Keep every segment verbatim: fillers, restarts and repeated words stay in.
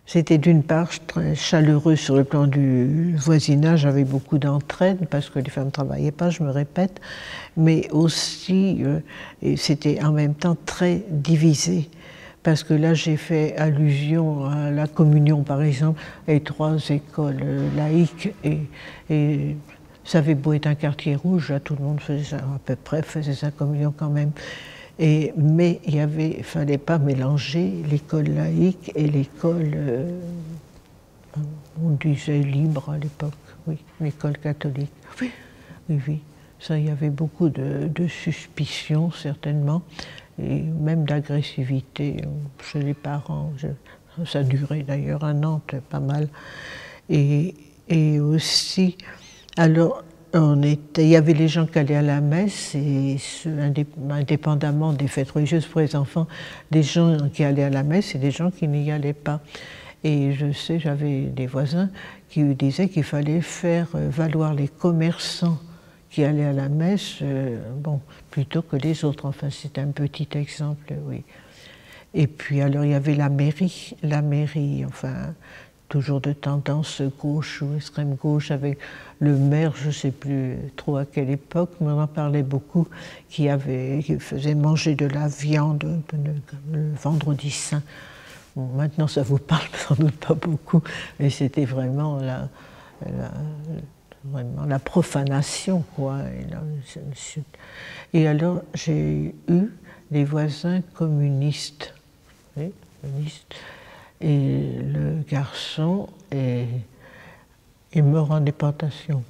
C'était d'une part très chaleureux sur le plan du voisinage, avec beaucoup d'entraide, parce que les femmes ne travaillaient pas, je me répète, mais aussi, euh, c'était en même temps très divisé. Parce que là, j'ai fait allusion à la communion, par exemple, et trois écoles laïques, et, et ça avait beau être un quartier rouge, là, tout le monde faisait ça, à peu près faisait sa communion quand même. Et, mais il ne fallait pas mélanger l'école laïque et l'école, euh, on disait libre à l'époque, oui, l'école catholique. Oui, oui, oui. Ça, il y avait beaucoup de, de suspicions, certainement, et même d'agressivité chez les parents. Je, ça durait d'ailleurs à Nantes, pas mal. Et, et aussi, alors, on était, il y avait les gens qui allaient à la messe, et indépendamment des fêtes religieuses pour les enfants, des gens qui allaient à la messe et des gens qui n'y allaient pas. Et je sais, j'avais des voisins qui disaient qu'il fallait faire valoir les commerçants qui allaient à la messe, euh, bon, plutôt que les autres. Enfin, c'est un petit exemple, oui. Et puis, alors, il y avait la mairie, la mairie, enfin, toujours de tendance gauche ou extrême gauche, avec le maire, je ne sais plus trop à quelle époque, mais on en parlait beaucoup, qui, avait, qui faisait manger de la viande le, le vendredi saint. Bon, maintenant, ça vous parle sans doute pas beaucoup, mais c'était vraiment la, la, vraiment la profanation, quoi. Et, là, et alors, j'ai eu des voisins communistes, oui, communistes. Et le garçon est, est mort en déportation.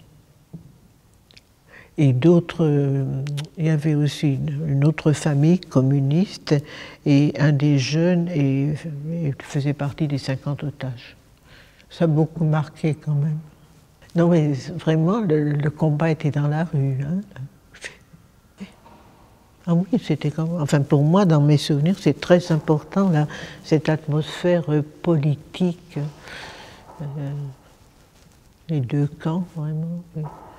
Et d'autres, il y avait aussi une, une autre famille communiste, et un des jeunes et, et faisait partie des cinquante otages. Ça a beaucoup marqué quand même. Non mais vraiment, le, le combat était dans la rue. Hein. Ah oui, c'était comme, enfin pour moi, dans mes souvenirs, c'est très important, là, cette atmosphère politique, euh, les deux camps, vraiment. Oui.